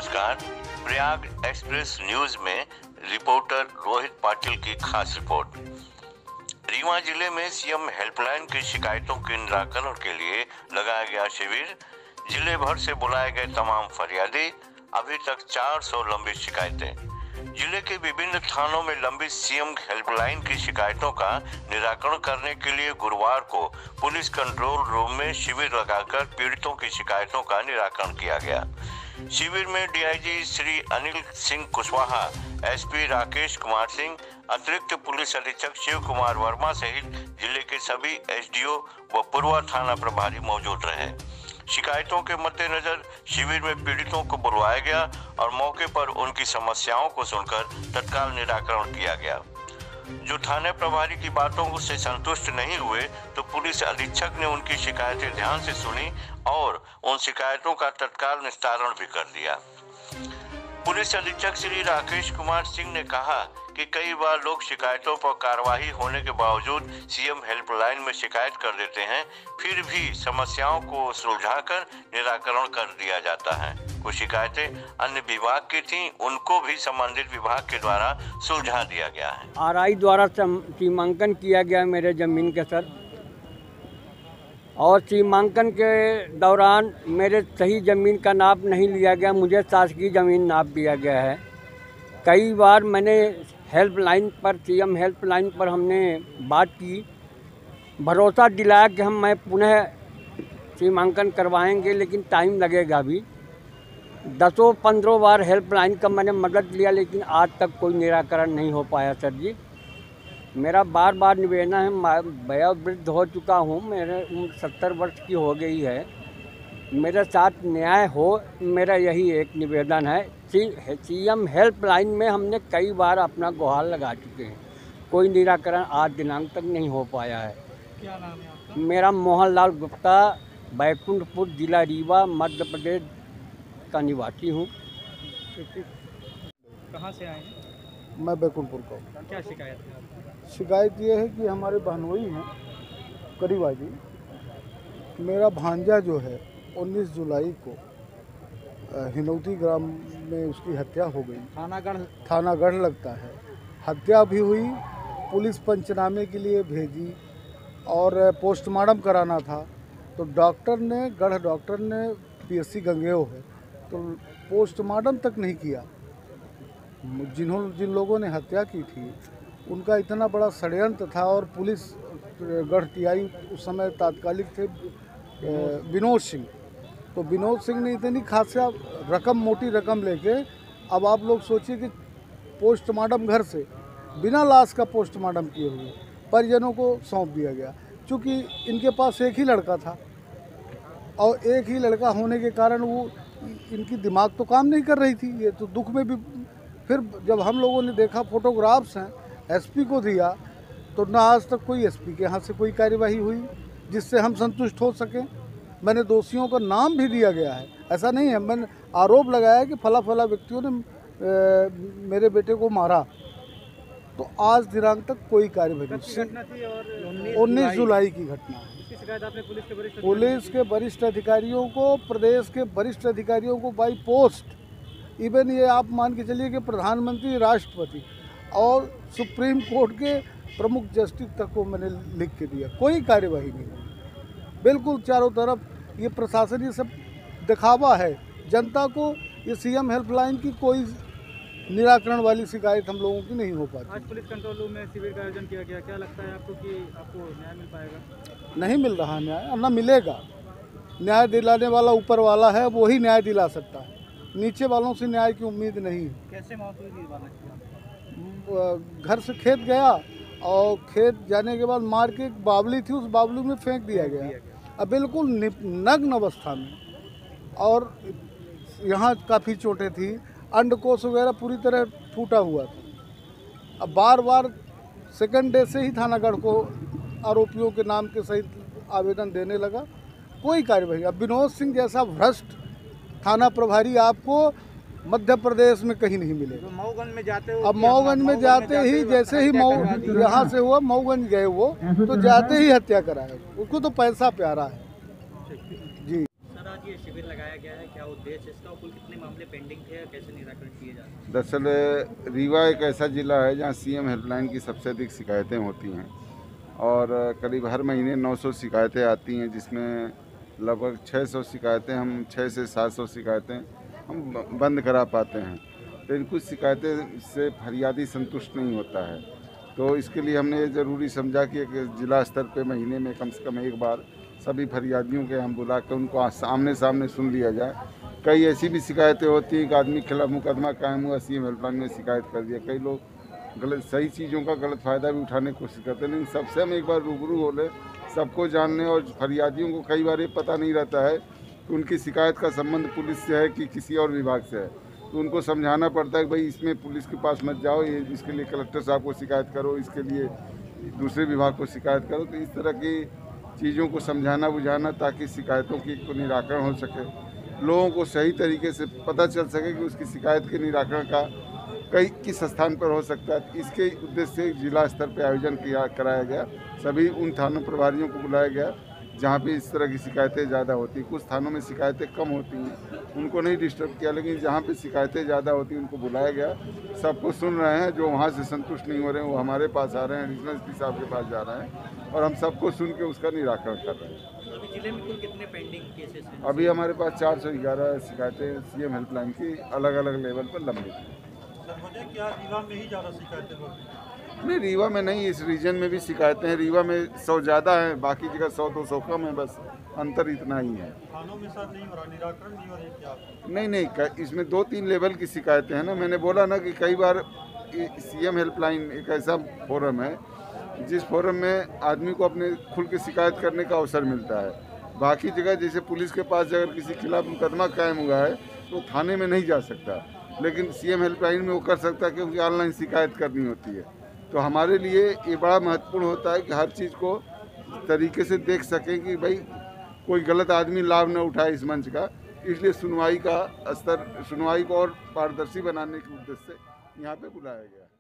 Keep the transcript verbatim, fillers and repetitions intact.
नमस्कार, Prayag express news में reporter Rohit Patil की खास रिपोर्ट। रीवा जिले में सीएम हेल्पलाइन की शिकायतों के निराकरण के लिए लगाया गया शिविर। जिले भर से बुलाए गए तमाम फरियादी, अभी तक चार सौ लंबित शिकायतें। जिले के विभिन्न थानों में लंबित सीएम हेल्पलाइन की शिकायतों का निराकरण करने के लिए गुरुवार को पुलिस कंट्रोल रूम में शिविर लगाकर पीड़ितों की शिकायतों का निराकरण किया गया। शिविर में डीआईजी श्री अनिल सिंह कुशवाहा, एसपी राकेश कुमार सिंह, अतिरिक्त पुलिस अधीक्षक शिव कुमार वर्मा सहित जिले के सभी एसडीओ व पूर्व थाना प्रभारी मौजूद रहे। शिकायतों के मद्देनजर शिविर में पीड़ितों को बुलवाया गया और मौके पर उनकी समस्याओं को सुनकर तत्काल निराकरण किया गया। जो थाने प्रभारी की बातों से संतुष्ट नहीं हुए तो पुलिस अधीक्षक ने उनकी शिकायतें ध्यान से सुनी और उन शिकायतों का तत्काल निस्तारण भी कर दिया। पुलिस अधीक्षक श्री राकेश कुमार सिंह ने कहा कि कई बार लोग शिकायतों पर कार्रवाई होने के बावजूद सीएम हेल्पलाइन में शिकायत कर देते हैं, फिर भी समस्याओं को सुलझाकर निराकरण कर दिया जाता है। कुछ शिकायतें अन्य विभाग की थीं, उनको भी संबंधित विभाग के द्वारा सुलझा दिया गया है। आरआई द्वारा सीमांकन किया गया मेरे जमीन के सर, और सीमांकन के दौरान मेरे सही ज़मीन का नाप नहीं लिया गया, मुझे शासकीय ज़मीन नाप दिया गया है। कई बार मैंने हेल्पलाइन पर सीएम हेल्पलाइन पर हमने बात की, भरोसा दिलाया कि हम मैं पुनः सीमांकन करवाएंगे, लेकिन टाइम लगेगा भी। दसों पंद्रह बार हेल्पलाइन का मैंने मदद लिया, लेकिन आज तक कोई निराकरण नहीं हो पाया सर जी। मेरा बार बार निवेदन है, मैं वयोवृद्ध हो चुका हूँ, मेरे उम्र सत्तर वर्ष की हो गई है, मेरे साथ न्याय हो, मेरा यही एक निवेदन है। सी सीएम हेल्पलाइन में हमने कई बार अपना गुहार लगा चुके हैं, कोई निराकरण आज दिनांक तक नहीं हो पाया है। क्या नाम है आपका? मेरा मोहनलाल गुप्ता, बैकुंठपुर, जिला रीवा, मध्य प्रदेश का निवासी हूँ। कहाँ से आए हैं? मैं बैकुंठपुर का हूँ। क्या शिकायत है आपकी? शिकायत ये है कि हमारे बहनोई हैं करीबा जी, मेरा भांजा जो है उन्नीस जुलाई को हिनौती ग्राम में उसकी हत्या हो गई। थानागढ़ थानागढ़ लगता है, हत्या भी हुई, पुलिस पंचनामे के लिए भेजी और पोस्टमार्टम कराना था, तो डॉक्टर ने गढ़ डॉक्टर ने पीएससी गंगेओ है तो पोस्टमार्टम तक नहीं किया। जिन्होंने जिन लोगों ने हत्या की थी उनका इतना बड़ा षड्यंत्र था, और पुलिस गढ़ टीआई उस समय तात्कालिक थे विनोद सिंह, तो विनोद सिंह ने इतनी खासा रकम, मोटी रकम लेके, अब आप लोग सोचिए कि पोस्टमार्टम घर से बिना लाश का पोस्टमार्टम किए हुए परिजनों को सौंप दिया गया। चूँकि इनके पास एक ही लड़का था और एक ही लड़का होने के कारण वो इनकी दिमाग तो काम नहीं कर रही थी, ये तो दुख में भी। फिर जब हम लोगों ने देखा, फोटोग्राफ्स हैं, एसपी को दिया, तो ना आज तक कोई एसपी के यहाँ से कोई कार्यवाही हुई जिससे हम संतुष्ट हो सकें। मैंने दोषियों का नाम भी दिया गया है, ऐसा नहीं है, मैंने आरोप लगाया कि फला फला व्यक्तियों ने ए, मेरे बेटे को मारा, तो आज दिनांक तक कोई कार्यवाही नहीं। उन्नीस जुलाई की घटना है। शिकायत आपने पुलिस के वरिष्ठ पुलिस के वरिष्ठ अधिकारियों को, प्रदेश के वरिष्ठ अधिकारियों को बाई पोस्ट, इवन ये आप मान के चलिए कि प्रधानमंत्री, राष्ट्रपति और सुप्रीम कोर्ट के प्रमुख जस्टिस तक को मैंने लिख के दिया, कोई कार्यवाही नहीं हुई। बिल्कुल चारों तरफ ये प्रशासन, ये सब दिखावा है जनता को। ये सीएम हेल्पलाइन की कोई निराकरण वाली शिकायत हम लोगों की नहीं हो पाती। आज पुलिस कंट्रोल रूम में शिविर का आयोजन किया गया, क्या लगता है आपको कि आपको न्याय मिल पाएगा? नहीं मिल रहा न्याय, और न मिलेगा। न्याय दिलाने वाला ऊपर वाला है, वो ही न्याय दिला सकता है, नीचे वालों से न्याय की उम्मीद नहीं। कैसे मौत हुई थी बालक की? घर से खेत गया और खेत जाने के बाद मार के एक बावली थी, उस बावली में फेंक दिया गया, अब बिल्कुल नग्न अवस्था में, और यहाँ काफ़ी चोटें थी, अंडकोश वगैरह पूरी तरह फूटा हुआ था। अब बार बार सेकंड डे से ही थानागढ़ को आरोपियों के नाम के सहित आवेदन देने लगा, कोई कार्यवाही। अब विनोद सिंह जैसा भ्रष्ट थाना प्रभारी आपको मध्य प्रदेश में कहीं नहीं मिलेगा। मऊगंज में जाते हो, अब मऊगंज में जाते ही, जैसे ही मऊ यहाँ से हुआ मऊगंज गए वो, तो जाते ही हत्या कराया, उसको तो पैसा प्यारा है जी। सर आज की ये शिविर लगाया गया है, क्या उद्देश्य इसका और कुल कितने मामले पेंडिंग थे और कैसे निराकरण किए जा रहे हैं? दरअसल रीवा एक ऐसा ज़िला है जहाँ सीएम हेल्पलाइन की सबसे अधिक शिकायतें होती हैं और करीब हर महीने नौ सौ शिकायतें आती हैं, जिसमें लगभग छह सौ शिकायतें हम छह से सात सौ शिकायतें हम ब- बंद करा पाते हैं। लेकिन कुछ शिकायतें से फरियादी संतुष्ट नहीं होता है, तो इसके लिए हमने ये ज़रूरी समझा कि एक ज़िला स्तर पे महीने में कम से कम एक बार सभी फरियादियों के हम बुला कर उनको आमने सामने सुन लिया जाए। कई ऐसी भी शिकायतें होती हैं कि आदमी के खिलाफ मुकदमा कायम हुआ, सीएम हेल्पलाइन में शिकायत कर दिया। कई लोग गलत सही चीज़ों का गलत फ़ायदा भी उठाने की कोशिश करते हैं, लेकिन सबसे हम एक बार रूबरू हो ले, सबको जानने। और फरियादियों को कई बार ये पता नहीं रहता है कि उनकी शिकायत का संबंध पुलिस से है कि किसी और विभाग से है, तो उनको समझाना पड़ता है कि भाई इसमें पुलिस के पास मत जाओ, ये इसके लिए कलेक्टर साहब को शिकायत करो, इसके लिए दूसरे विभाग को शिकायत करो। तो इस तरह की चीज़ों को समझाना बुझाना ताकि शिकायतों की को निराकरण हो सके, लोगों को सही तरीके से पता चल सके कि उसकी शिकायत के निराकरण का कई किस स्थान पर हो सकता है। इसके उद्देश्य से जिला स्तर पर आयोजन किया कराया गया। सभी उन थानों प्रभारियों को बुलाया गया जहाँ पे इस तरह की शिकायतें ज़्यादा होती हैं। कुछ थानों में शिकायतें कम होती हैं, उनको नहीं डिस्टर्ब किया, लेकिन जहाँ पे शिकायतें ज़्यादा होती हैं उनको बुलाया गया। सबको सुन रहे हैं, जो वहाँ से संतुष्ट नहीं हो रहे हैं वो हमारे पास आ रहे हैं, एडिशनल एसपी साहब के पास जा रहे हैं और हम सबको सुन के उसका निराकरण कर रहे हैं। तो अभी जिले में कुल कितने पेंडिंग केसेस हैं? अभी हमारे पास चार सौ ग्यारह शिकायतें सीएम हेल्पलाइन की अलग अलग लेवल पर लंबित हैं। क्या रीवा में ही ज़्यादा शिकायतें होती हैं? नहीं, रीवा में नहीं, इस रीजन में भी शिकायतें हैं। रीवा में सौ ज़्यादा है, बाकी जगह सौ दो सौ कम है, बस अंतर इतना ही है। थानों में साथ नहीं हो रहा, निराकरण नहीं हो रही क्या? नहीं नहीं, क- इसमें दो तीन लेवल की शिकायतें हैं ना। मैंने बोला ना कि कई बार सीएम हेल्पलाइन एक ऐसा फोरम है जिस फोरम में आदमी को अपने खुल के शिकायत करने का अवसर मिलता है। बाकी जगह जैसे पुलिस के पास अगर किसी के खिलाफ मुकदमा कायम हुआ है तो थाने में नहीं जा सकता, लेकिन सीएम हेल्पलाइन में वो कर सकता है क्योंकि ऑनलाइन शिकायत करनी होती है। तो हमारे लिए ये बड़ा महत्वपूर्ण होता है कि हर चीज़ को तरीके से देख सकें कि भाई कोई गलत आदमी लाभ न उठाए इस मंच का। इसलिए सुनवाई का स्तर सुनवाई को और पारदर्शी बनाने के उद्देश्य से यहाँ पे बुलाया गया।